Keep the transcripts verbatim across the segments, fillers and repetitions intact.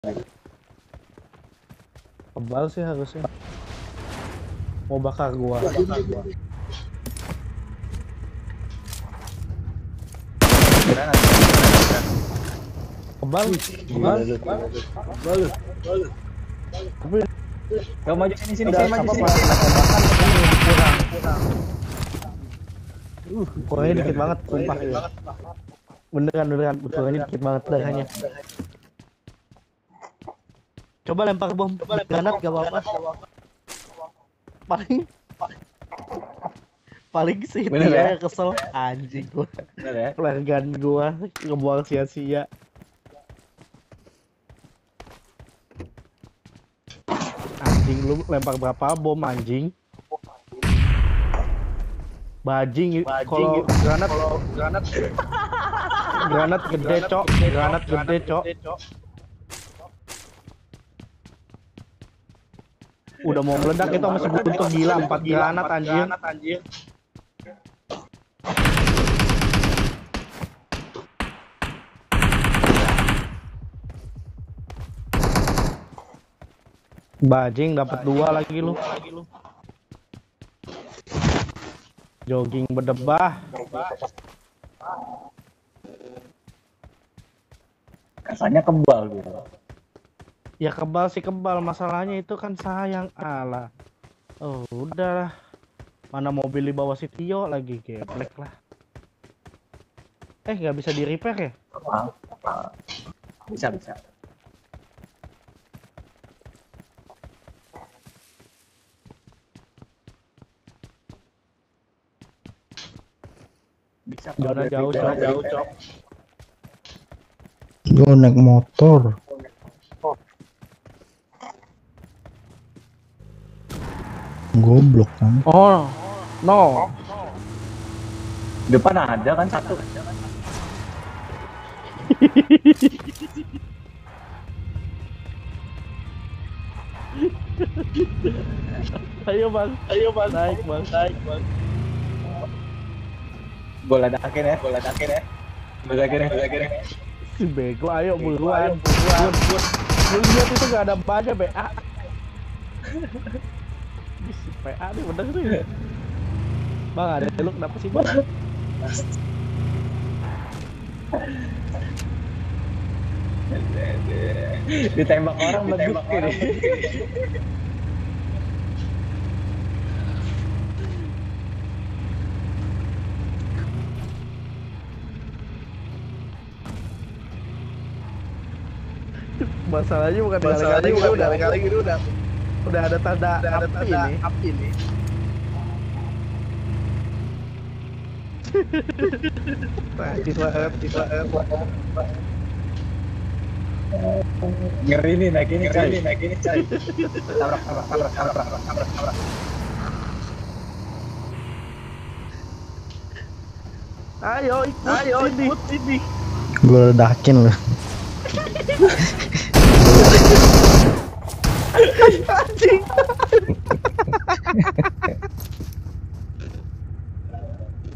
Kebal sih harusnya. Mau bakar gua. Bakar gua. Kebal, kebal, kebal. Tapi Gak maju sini sini udah sini maju apa sini. bahkan ini kurang, kurang. Uh, kurangnya dikit banget, sumpah. Beneran, beneran, kurangnya dikit banget darahnya. Coba lempar bom, granat gak apa-apa. Paling, paling sih dia kesel anjing gua. Pelanggan gua ngebuang sia-sia. Anjing lu lempar berapa bom anjing? Bajing, kalau granat kalau granat granat gede cok, granat gede cok. Udah mau meledak itu masih butuh gila empat granat anjir. Bajing dapat dua lagi lu. Jogging berdebah. Rasanya kebal gitu. Ya kebal sih kebal, masalahnya itu kan sayang Allah. Oh udahlah. Mana mobil di bawah si Tio lagi geblek lah. Eh nggak bisa di repair ya? Bisa bisa. Bisa Zona jauh cok, jauh cok. Gue naik motor. Goblok kan. Oh no. Depan ada kan satu. Ayo bang, ayo bang, naik bang, naik bang. Bola dakin ya, bola dakin ya. Bola dakin ya, bola dakin ya. Si bego, ayo buruan, buruan. Lu lihat itu gak ada banyak B A. Si P A nih bener nih. Bang ada lu kenapa sih bang? Ditembak orang, ditembak orang. Masalahnya bukan kali-kali gitu udah kali gitu udah udah ada tanda udah ada tanda ini. Api ini. Praktis banget, praktis banget. Ngeri nih naik ini, naik ini, naik ini, coy. Tabrak, tabrak, tabrak, tabrak, tabrak, tabrak. Ayo ikut, ayo ikut ini. Gue ledakin loh.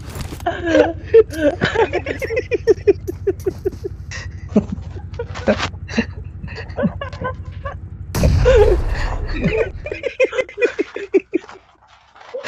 Anjing.